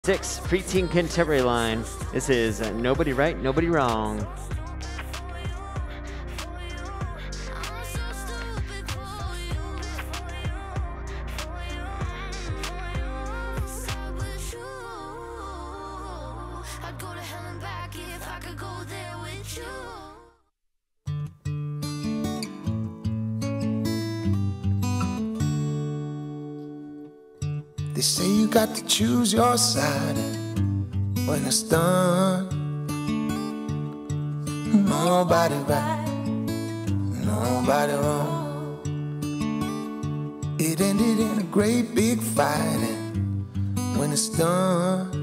6 preteen contemporary line. This is Nobody Right, Nobody Wrong. They say you got to choose your side when it's done. Nobody right, nobody wrong. It ended in a great big fight, and when it's done,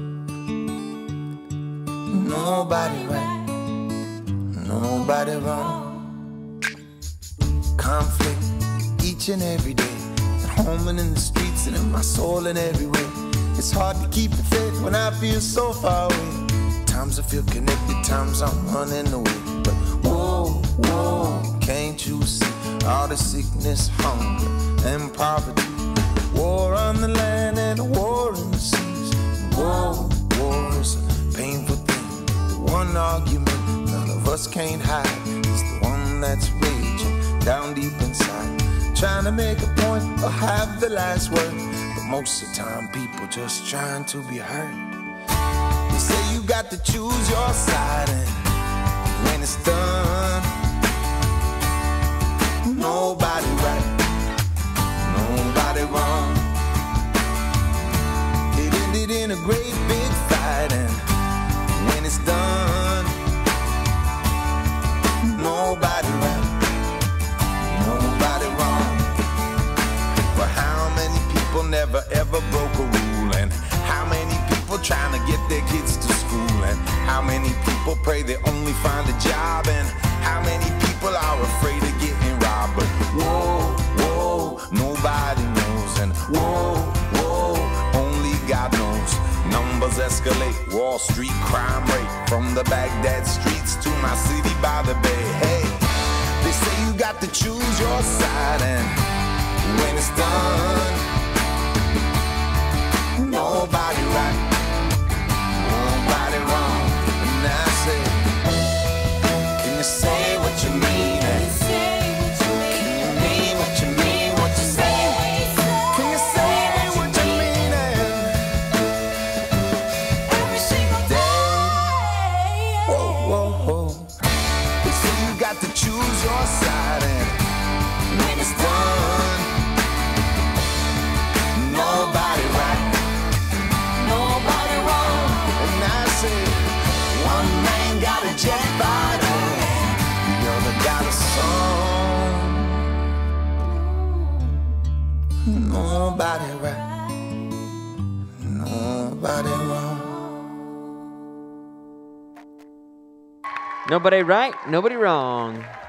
nobody right, nobody wrong. Conflict each and every day, at home and in the streets and in my soul and everywhere. It's hard to keep the faith when I feel so far away. Times I feel connected, times I'm running away. But whoa, whoa, can't you see all the sickness, hunger, and poverty? War on the land and a war in the seas. Whoa, war is a painful thing. The one argument none of us can't hide is the one that's raging down deep inside. Trying to make a point or have the last word, but most of the time people just trying to be heard. They say you got to choose your side, and when it's done, nobody right, nobody wrong. It ended in a great big fight, and when it's done, nobody right, nobody wrong. But how many people never ever broke a rule? And how many people trying to get their kids to school? And how many people pray they only find a job? And how many people are afraid of getting robbed? But whoa, whoa, nobody knows. And whoa, whoa, only God knows. Numbers escalate, Wall Street crime rate, from the Baghdad streets to my city by the bay. Hey, they say you got to choose your side, and when it's done, nobody right, nobody wrong. And I say, can you say what you mean? Can you mean what you mean, what you say? Can you say what you mean? Every single day. Whoa, whoa, whoa. They say you got to choose your side, and when it's done, nobody right, nobody wrong. And I say, one man got a jet fighter, the other got a song. Nobody right, nobody wrong. Nobody right, nobody wrong.